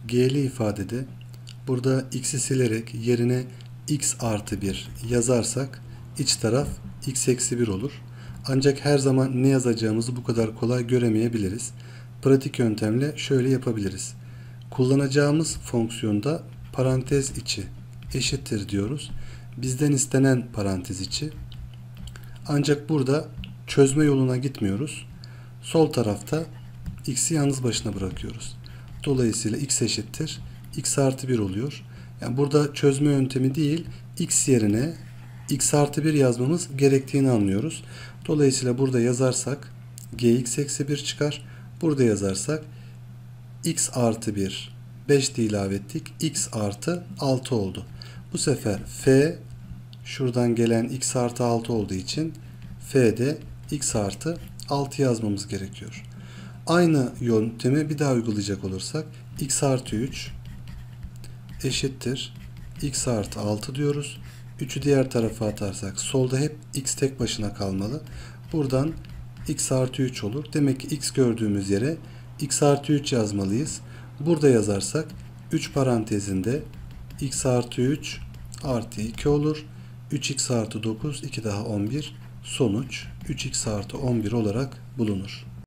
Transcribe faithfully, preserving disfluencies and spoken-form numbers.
G'li ifadede burada x'i silerek yerine x artı bir yazarsak iç taraf x eksi bir olur. Ancak her zaman ne yazacağımızı bu kadar kolay göremeyebiliriz. Pratik yöntemle şöyle yapabiliriz. Kullanacağımız fonksiyonda parantez içi eşittir diyoruz. Bizden istenen parantez içi. Ancak burada çözme yoluna gitmiyoruz. Sol tarafta x'i yalnız başına bırakıyoruz. Dolayısıyla x eşittir x artı bir oluyor. Yani burada çözme yöntemi değil, x yerine x artı bir yazmamız gerektiğini anlıyoruz. Dolayısıyla burada yazarsak gx eksi bir çıkar. Burada yazarsak x artı bir beş de ilave ettik. X artı altı oldu. Bu sefer f şuradan gelen x artı altı olduğu için f'de x artı altı yazmamız gerekiyor. Aynı yöntemi bir daha uygulayacak olursak x artı üç eşittir x artı altı diyoruz. üçü diğer tarafa atarsak solda hep x tek başına kalmalı. Buradan x artı üç olur. Demek ki x gördüğümüz yere x artı üç yazmalıyız. Burada yazarsak üç parantezinde x artı üç artı iki olur. üç x artı dokuz, iki daha on bir. Sonuç üç x artı on bir olarak bulunur.